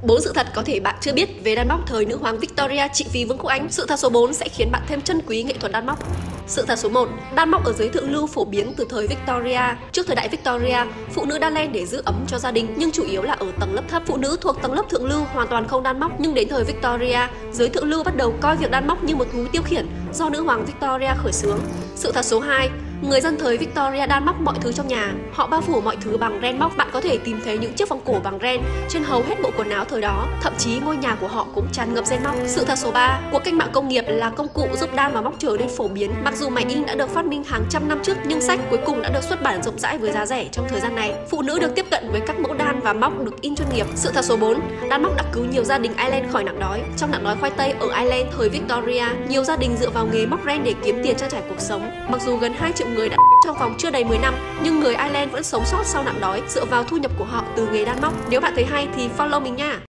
4 sự thật có thể bạn chưa biết về đan móc thời nữ hoàng Victoria trị vì Vương quốc Anh. Sự thật số 4 sẽ khiến bạn thêm trân quý nghệ thuật đan móc. Sự thật số 1, đan móc ở dưới thượng lưu phổ biến từ thời Victoria. Trước thời đại Victoria, phụ nữ đan len để giữ ấm cho gia đình, nhưng chủ yếu là ở tầng lớp thấp. Phụ nữ thuộc tầng lớp thượng lưu hoàn toàn không đan móc, nhưng đến thời Victoria, giới thượng lưu bắt đầu coi việc đan móc như một thú tiêu khiển do nữ hoàng Victoria khởi xướng. Sự thật số 2, người dân thời Victoria đan móc mọi thứ trong nhà. Họ bao phủ mọi thứ bằng ren móc. Bạn có thể tìm thấy những chiếc vòng cổ bằng ren trên hầu hết bộ quần áo thời đó. Thậm chí ngôi nhà của họ cũng tràn ngập ren móc. Sự thật số 3, cuộc cách mạng công nghiệp là công cụ giúp đan và móc trở nên phổ biến. Mặc dù máy in đã được phát minh hàng trăm năm trước, nhưng sách cuối cùng đã được xuất bản rộng rãi với giá rẻ trong thời gian này. Phụ nữ được tiếp cận với các mẫu đan và móc được in chuyên nghiệp. Sự thật số 4, đan móc đã cứu nhiều gia đình Ireland khỏi nạn đói. Trong nạn đói khoai tây ở Ireland thời Victoria, nhiều gia đình dựa vào nghề móc ren để kiếm tiền trang trải cuộc sống. Mặc dù gần 2 triệu người đã trong vòng chưa đầy 10 năm, nhưng người Ireland vẫn sống sót sau nạn đói dựa vào thu nhập của họ từ nghề đan móc. Nếu bạn thấy hay thì follow mình nha.